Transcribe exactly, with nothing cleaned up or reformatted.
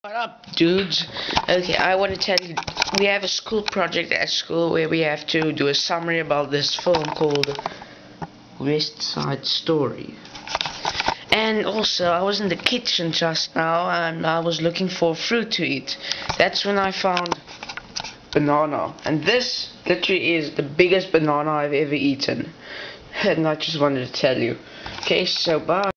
What up, dudes? Okay, I want to tell you, we have a school project at school where we have to do a summary about this film called West Side Story. And also, I was in the kitchen just now and I was looking for fruit to eat. That's when I found banana. And this literally is the biggest banana I've ever eaten. And I just wanted to tell you. Okay, so bye.